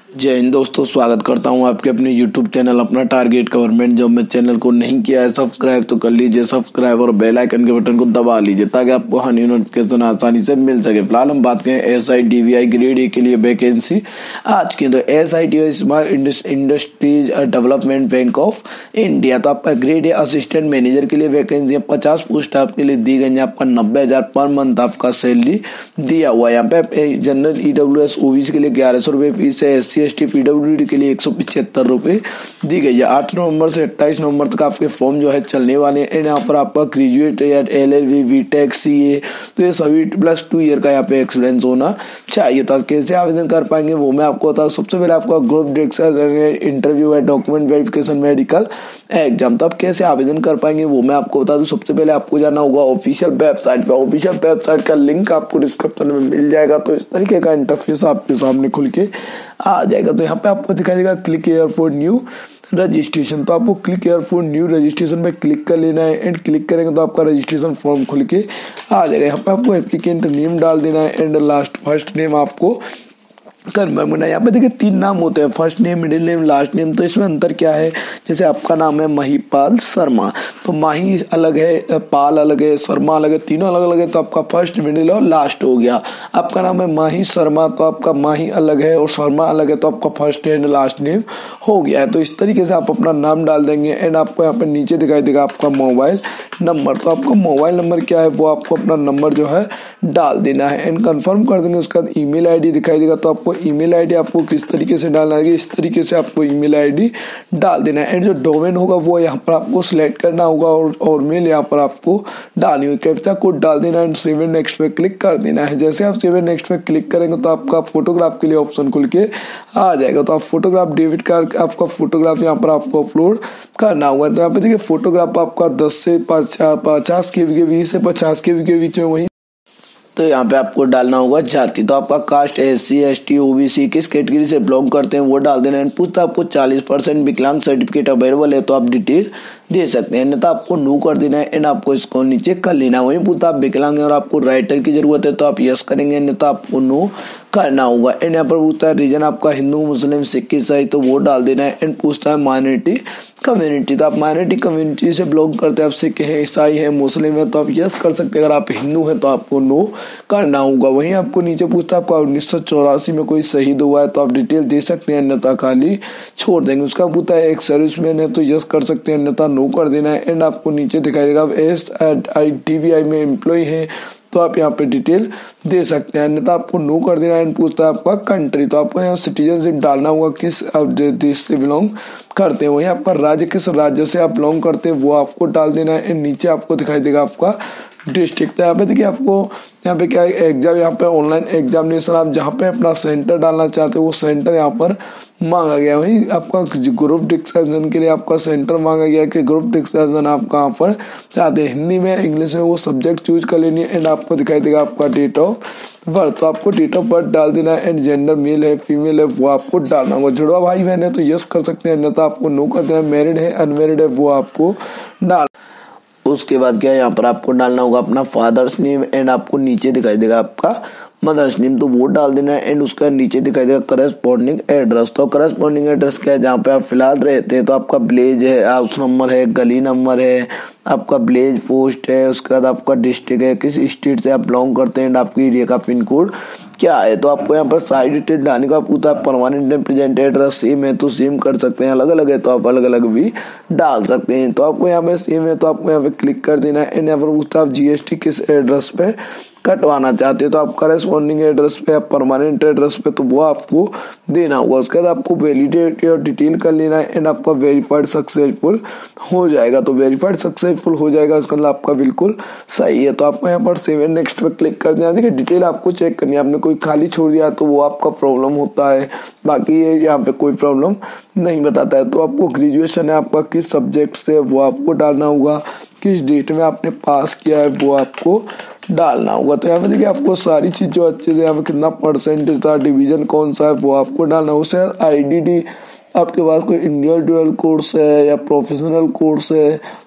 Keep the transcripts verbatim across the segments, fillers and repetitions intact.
जय हिंद दोस्तों, स्वागत करता हूं आपके अपने यूट्यूब चैनल अपना टारगेट गवर्नमेंट जॉब में। चैनल को नहीं किया है सब्सक्राइब तो कर लीजिए सब्सक्राइब और बेल आइकन के बटन को दबा लीजिए ताकि आपको हर न्यू नोटिफिकेशन आसानी से मिल सके। फिलहाल हम बात करें S I D V I grade A के लिए वैकेंसी आज की। तो S I D small industries development bank of India, तो आपका ग्रेड ए असिस्टेंट मैनेजर के लिए वैकेंसी पचास पोस्ट आपके लिए दी गई है। आपका नब्बे हजार पर मंथ आपका सैलरी दिया हुआ है। यहाँ पे general E W S OBC के लिए ग्यारह सौ रुपये फीस है। S C S T PWD के लिए एक सौ पिछहत्तर रुपये दी गई है। आठ नवंबर से अट्ठाईस नवंबर तक आपके फॉर्म जो है चलने वाले हैं। यहाँ पर आपका ग्रेजुएट या L L B B tech C A तो ये सभी प्लस टू ईयर का यहाँ पे एक्सपीरियंस होना चाहिए। तो आप कैसे आवेदन कर पाएंगे वो मैं आपको बताऊँ। सबसे पहले आपका ग्रुप डिस्कशन इंटरव्यू है, डॉक्यूमेंट वेरिफिकेशन, मेडिकल एग्जाम। तो आप कैसे आवेदन कर पाएंगे वो मैं आपको बता दूं। सबसे पहले आपको जाना होगा ऑफिशियल वेबसाइट पे। ऑफिशियल वेबसाइट का लिंक आपको डिस्क्रिप्शन में मिल जाएगा। तो इस तरीके का इंटरफेस आपके सामने खुल के आ जाएगा। तो यहाँ पे आपको दिखाई देगा click here for new registration. तो आपको click here for new registration पे क्लिक कर लेना है एंड क्लिक करेंगे तो आपका रजिस्ट्रेशन फॉर्म खुल के आ जाएगा। यहाँ पे आपको एप्लीकेंट नेम डाल देना है एंड लास्ट फर्स्ट नेम आपको कन्फर्म करना है। यहाँ पे देखिए तीन नाम होते हैं, first name, middle name, last name. तो इसमें अंतर क्या है, जैसे आपका नाम है महिपाल शर्मा तो माही अलग है, पाल अलग है, शर्मा अलग है, तीनों अलग अलग है। तो आपका फर्स्ट, मिडिल और लास्ट हो गया। आपका नाम है माही शर्मा तो आपका माही अलग है और शर्मा अलग है तो आपका फर्स्ट एंड लास्ट नेम हो गया है। तो इस तरीके से आप अपना नाम डाल देंगे एंड आपको यहाँ पे नीचे दिखाई देगा आपका मोबाइल नंबर। तो आपका मोबाइल नंबर क्या है वो आपको अपना नंबर जो है डाल देना है एंड कंफर्म कर देंगे। उसके बाद ईमेल आईडी दिखाई देगा। तो आपको ईमेल आईडी आपको किस तरीके से डालना है, इस तरीके से आपको ईमेल आईडी डाल देना है एंड जो डोमेन होगा वो यहाँ पर आपको सिलेक्ट करना होगा और, और मेल यहाँ पर आपको डालनी होगी। कैप्चा कोड डाल देना एंड सेव एंड नेक्स्ट पे क्लिक कर देना है। जैसे आप सेव एंड नेक्स्ट पे क्लिक करेंगे तो आपका फोटोग्राफ के लिए ऑप्शन खुल के आ जाएगा। तो आप फोटोग्राफ डेबिट कार्ड आपका फोटोग्राफ यहाँ पर आपको अपलोड करना होगा। तो यहाँ पे देखिए फोटोग्राफ आपका दस से पचास के बी के बीच से पचास के बी के बीच में वही। तो यहाँ पे आपको डालना होगा जाति। तो आपका caste S C S T O B C किस कैटेगरी से बिलोंग करते हैं वो डाल देना है। पूछता आपको चालीस परसेंट विकलांग सर्टिफिकेट अवेलेबल है तो आप डिटेल दे सकते हैं, अन्यथा आपको नो कर देना है एंड आपको इसको नीचे कर लेना है। वहीं पूछता आप विकलांग है और आपको राइटर की जरूरत है तो आप यस करेंगे, अन्यथा आपको नो करना होगा। एंड यहाँ पर पूछता है रीजन आपका हिंदू, मुस्लिम, सिख, ईसाई तो वो डाल देना है एंड पूछता है माइनॉरिटी कम्युनिटी। तो आप माइनॉरिटी कम्युनिटी से बिलोंग करते हैं, आप सिख हैं, ईसाई हैं, मुस्लिम है तो आप यस कर सकते हैं। अगर आप हिंदू हैं तो आपको नो करना होगा। वहीं आपको नीचे पूछता है आपका उन्नीस सौ चौरासी में कोई शहीद हुआ है तो आप डिटेल दे सकते हैं, अन्यथा खाली छोड़ देंगे। उसका पूछता है एक सर्विसमैन है तो यस कर सकते हैं, अन्यथा नो कर देना है एंड आपको नीचे दिखाई देगा S I D V I में एम्प्लॉय है तो आप यहाँ पे डिटेल दे सकते हैं, अन्यथा आपको नो कर देना है। पूछता है आपका कंट्री तो आपको यहाँ सिटीजनशिप डालना होगा, किस देश से बिलोंग करते हैं। वहीं आपका राज्य किस राज्य से आप बिलोंग करते हैं वो आपको डाल देना है। नीचे आपको दिखाई देगा आपका डिस्ट्रिक्ट। यहाँ पे देखिए आपको यहाँ पे क्या है एग्जाम, यहाँ पे ऑनलाइन एग्जामिनेशन आप जहाँ पे अपना सेंटर डालना चाहते हो वो सेंटर यहाँ पर मांगा गया। वहीं आपका ग्रुप डिस्कशन के लिए आपका सेंटर मांगा गया कि ग्रुप डिस्कशन आप कहाँ पर चाहते हैं, हिंदी में, इंग्लिश में, वो सब्जेक्ट चूज कर लेनी है एंड आपको दिखाई देगा आपका डेट ऑफ बर्थ। तो आपको डेट ऑफ बर्थ डाल देना है एंड जेंडर मेल है फीमेल है वो आपको डालना होगा। जुड़वा भाई बहन है तो यस कर सकते हैं, अन्यथा आपको नो कर देना है। मैरिड है अनमैरिड है वो आपको डाल। उसके बाद क्या है यहाँ पर आपको डालना होगा अपना फादर्स नेम एंड आपको नीचे दिखाई देगा आपका मदर्स नेम तो वो डाल देना है एंड उसका नीचे दिखाई देगा करस्पॉन्डिंग एड्रेस। तो करस्पॉन्डिंग एड्रेस क्या है, जहाँ पे आप फिलहाल रहते हैं तो आपका विलेज है, हाउस नंबर है, गली नंबर है, आपका विलेज पोस्ट है, उसके बाद आपका डिस्ट्रिक्ट है, किस स्टेट से आप बिलोंग करते हैं, आपकी एरिया का पिन कोड क्या है। तो आपको यहाँ पर सारी डिटेल डालने का पूछता है। परमानेंट प्रेजेंट एड्रेस सेम है तो सेम कर सकते हैं, अलग अलग है तो आप अलग अलग भी डाल सकते हैं। तो आपको यहाँ पे सेम है तो आपको यहाँ पे क्लिक कर देना है एंड यहाँ पर पूछता है आप जीएसटी किस एड्रेस पे कटवाना चाहते हो तो आप करस्पॉन्डिंग एड्रेस पे या परमानेंट एड्रेस पे तो वो आपको देना होगा। उसके बाद आपको वैलिडेट और डिटेल कर लेना है एंड आपका वेरीफाइड सक्सेसफुल हो जाएगा। तो वेरीफाइड सक्सेसफुल हो जाएगा इसका मतलब आपका बिल्कुल सही है। तो आपको यहाँ पर सेव एंड नेक्स्ट पे क्लिक कर देना। देखिए डिटेल आपको चेक करनी है, आपने कोई खाली छोड़ दिया तो वो आपका प्रॉब्लम होता है, बाकी ये यहाँ पे कोई प्रॉब्लम नहीं बताता है। तो आपको ग्रेजुएशन है आपका किस सब्जेक्ट से वो आपको डालना होगा, किस डेट में आपने पास किया है वो आपको डालना होगा। तो यहाँ पे देखिए आपको सारी चीज जो अच्छे से यहाँ पे कितना परसेंटेज था, डिवीजन कौन सा है वो आपको डालना है। उससे आई डी डी आपके पास कोई इंडिविजुअल कोर्स है या प्रोफेशनल कोर्स है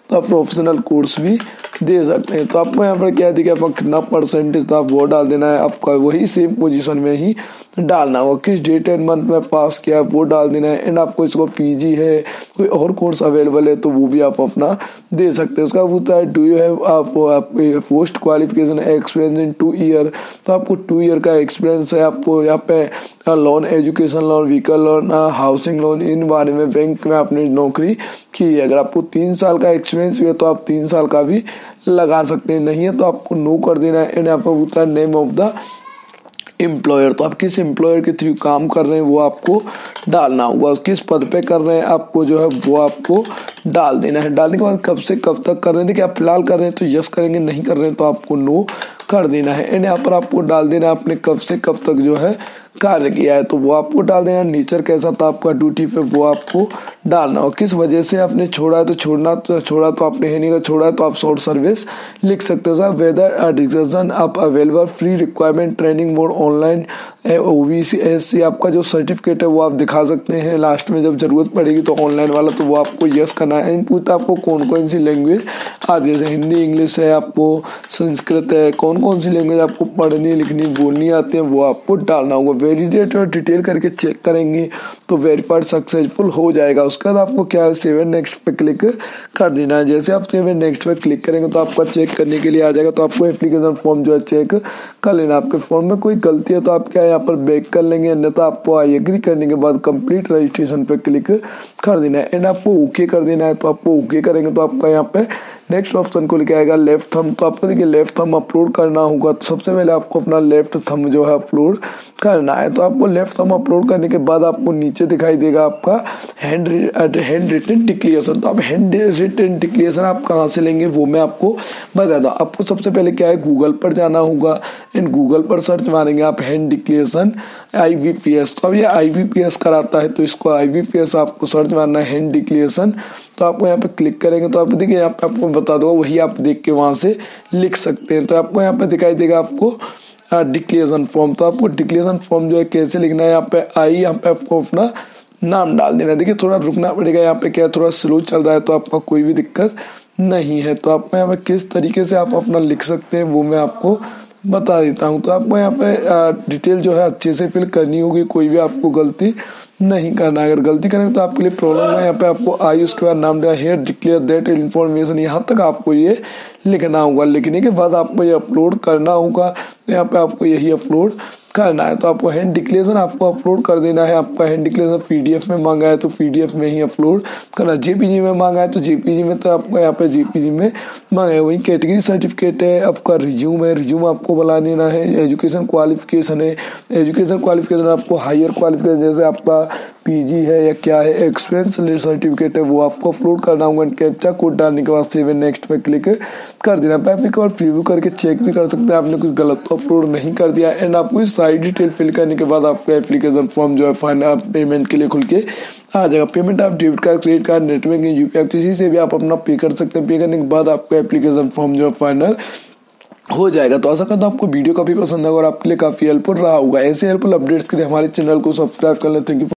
तो आप प्रोफेशनल कोर्स भी दे सकते हैं। तो आपको यहाँ पर क्या दिखा, आपका कितना परसेंटेज था वो डाल देना है, आपका वही सेम पोजीशन में ही डालना होगा, किस डेट एंड मंथ में पास किया वो डाल देना है। एंड आपको इसको पीजी है कोई और कोर्स अवेलेबल है तो वो भी आप अपना दे सकते हैं। उसका होता है डू यू हैव आप post qualification experience in two year, तो आपको टू ईयर का एक्सपीरियंस है। आपको यहाँ पे loan, education loan, vehicle loan, housing loan, इन बारे में बैंक में आपने नौकरी की है। अगर आपको तीन साल का एक्सपीरियंस है तो आप तीन साल का भी लगा सकते हैं, नहीं है तो आपको नो कर देना है। एंड यहाँ पर होता है नेम ऑफ द एम्प्लॉयर, तो आप किस एम्प्लॉयर के थ्रू काम कर रहे हैं वो आपको डालना होगा, किस पद पे कर रहे हैं आपको जो है वो आपको डाल देना है। डालने के बाद कब से कब तक कर रहे हैं, देखिए आप फिलहाल कर रहे हैं तो यस करेंगे, नहीं कर रहे हैं तो आपको नो कर देना है। एंड यहाँ पर आपको डाल देना है आपने कब से कब तक जो है कार्य किया है तो वो आपको डाल देना। नेचर कैसा था आपका ड्यूटी पे वो आपको डालना हो, किस वजह से आपने छोड़ा है तो छोड़ना तो छोड़ा तो आपने है नहीं का छोड़ा है तो आप शॉर्ट सर्विस लिख सकते हो। वेदर डिस्कशन आप available free requirement training mode online OBC SC, आपका जो सर्टिफिकेट है वो आप दिखा सकते हैं लास्ट में जब जरूरत पड़ेगी तो ऑनलाइन वाला, तो वो आपको यस करना है। इन पूछता आपको कौन कौन सी लैंग्वेज आती है, जैसे हिंदी, इंग्लिश है, आपको संस्कृत है, कौन कौन सी लैंग्वेज आपको पढ़नी लिखनी बोलनी आती है वो आपको डालना होगा। वेरीडेट और डिटेल करके चेक करेंगे तो वेरीफाइड सक्सेसफुल हो जाएगा। उसके बाद आपको क्या है सेव एंड नेक्स्ट पे क्लिक कर देना है। जैसे आप सेव एंड नेक्स्ट पे क्लिक करेंगे तो आपका चेक करने के लिए आ जाएगा, तो आपको एप्लीकेशन फॉर्म जो है चेक कर लेना। आपके फॉर्म में कोई गलती है तो आप क्या यहाँ पर बैक कर लेंगे, अन्यथा आपको आई एग्री करने के बाद कंप्लीट रजिस्ट्रेशन पे क्लिक कर देना है। एंड आपको ओके कर देना है, तो आपको ओके करेंगे तो आपका यहाँ पे नेक्स्ट ऑप्शन को लेके आएगा लेफ्ट थंब, तो आपको देखिए लेफ्ट थंब अपलोड करना होगा। तो सबसे पहले आपको अपना लेफ्ट थंब जो है अपलोड करना है। तो आपको लेफ्ट थंब अपलोड करने के बाद आपको नीचे दिखाई देगा आपका हैंड हैंड रिटन डिक्लेरेशन। तो आप हैंड रिटन डिक्लेरेशन आप कहाँ से लेंगे वो मैं आपको बता दूं। आपको सबसे पहले क्या है गूगल पर जाना होगा, इन गूगल पर सर्च मारेंगे आप hand declaration I B P S, तो अब ये आई बी पी एस कराता है तो इसको आई बी पी एस आपको सर्च मारना है हैंड डिक्लेरेशन। तो आपको यहाँ पे क्लिक करेंगे तो आप देखिए यहाँ पे आपको बता दो, वही आप देख के वहां से लिख सकते हैं। तो आपको यहाँ पे दिखाई देगा आपको डिक्लेरेशन फॉर्म, तो आपको डिक्लेरेशन फॉर्म जो है कैसे लिखना है, यहाँ पे आई यहाँ पे आपको अपना नाम डाल देना है। देखिए थोड़ा रुकना पड़ेगा, यहाँ पे क्या थोड़ा स्लो चल रहा है तो आपका कोई भी दिक्कत नहीं है। तो आपको यहाँ पे किस तरीके से आप अपना लिख सकते हैं वो मैं आपको बता देता हूँ। तो आपको यहाँ पे डिटेल जो है अच्छे से फिल करनी होगी, कोई भी आपको गलती नहीं करना। अगर गलती करेंगे तो आपके लिए प्रॉब्लम है। यहाँ पे आपको आई उसके बाद नाम दिया हेयर डिक्लेयर दैट इन्फॉर्मेशन, यहाँ तक आपको ये लिखना होगा। लिखने के बाद आपको ये अपलोड करना होगा, तो यहाँ पे आपको यही अपलोड करना है। तो आपको हैंड डिक्लेरेशन आपको अपलोड कर देना है। आपका हैंड डिक्लेरेशन पीडीएफ में मांगा है तो पीडीएफ में ही अपलोड करना, जेपीजी में मांगा है तो जेपीजी में, तो आपको यहाँ पे जेपीजी में मांगा है। वही कैटेगरी सर्टिफिकेट है, आपका रिज्यूम है, रिज्यूम आपको बना देना है। एजुकेशन क्वालिफिकेशन है, एजुकेशन क्वालिफिकेशन आपको हायर क्वालिफिकेशन जैसे आपका पीजी है या क्या है, एक्सपीरियंस सर्टिफिकेट है वो आपको अपलोड करना होगा। कैप्चा कोड डालने के बाद सेव एंड नेक्स्ट पे क्लिक कर देना। आप एक बार प्रीव्यू करके चेक भी कर सकते हैं आपने कुछ गलत तो अपलोड नहीं कर दिया। एंड आपको इस सारी डिटेल फिल करने के बाद आपका एप्लीकेशन फॉर्म जो है फाइनल पेमेंट के लिए खुल के आ जाएगा। पेमेंट आप debit card, credit card, net banking, UPI किसी से भी आप अपना पे कर सकते हैं। पे करने के बाद आपका एप्लीकेशन फॉर्म जो है फाइनल हो जाएगा। तो आशा करता हूं आपको वीडियो काफी पसंद आएगा और आपके लिए काफी हेल्पफुल रहा होगा। ऐसे हेल्पफुल अपडेट्स के लिए हमारे चैनल को सब्सक्राइब कर लें। Thank you.